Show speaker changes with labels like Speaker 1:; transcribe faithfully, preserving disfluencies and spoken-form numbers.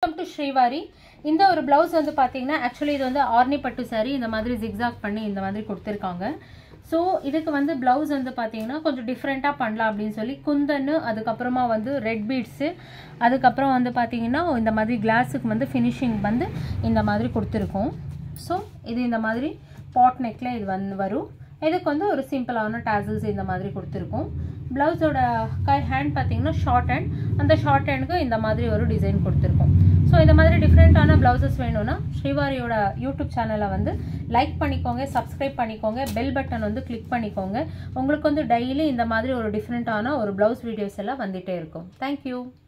Speaker 1: Welcome to Srivari. இந்த ஒரு blouse வந்து பார்த்தீங்கன்னா ஆக்சுவலி இது வந்து ஆர்னி பட்டு சாரி இந்த மாதிரி ஜிக்ஸாக் பண்ணி இந்த மாதிரி கொடுத்துருக்காங்க. ஸோ இதுக்கு வந்து பிளவுஸ் வந்து பார்த்தீங்கன்னா கொஞ்சம் டிஃப்ரெண்ட்டாக பண்ணலாம் அப்படின்னு சொல்லி குந்தன்னு, அதுக்கப்புறமா வந்து ரெட் பீட்ஸு, அதுக்கப்புறம் வந்து பார்த்தீங்கன்னா இந்த மாதிரி கிளாஸுக்கு வந்து ஃபினிஷிங் வந்து இந்த மாதிரி கொடுத்துருக்கோம். ஸோ இது இந்த மாதிரி பாட் நெக்கில் இது வந்து வரும். இதுக்கு வந்து ஒரு சிம்பிளான டாசல்ஸ் இந்த மாதிரி கொடுத்துருக்கோம். பிளவுஸோட கை ஹேண்ட் பார்த்தீங்கன்னா ஷார்ட் ஹேண்ட், அந்த ஷார்ட் ஹேண்டுக்கு இந்த மாதிரி ஒரு டிசைன் கொடுத்துருக்கோம். ஸோ இந்த மாதிரி டிஃப்ரெண்ட்டான பிளவுசஸ் வேணும்னா ஸ்ரீவாரியோட யூடியூப் சேனலை வந்து லைக் பண்ணிக்கோங்க, சப்ஸ்கிரைப் பண்ணிக்கோங்க, பெல் பட்டன் வந்து கிளிக் பண்ணிக்கோங்க. உங்களுக்கு வந்து டெய்லி இந்த மாதிரி ஒரு டிஃப்ரெண்ட்டான ஒரு பிளவுஸ் வீடியோஸ் எல்லாம் வந்துகிட்டே இருக்கும். தேங்க்யூ.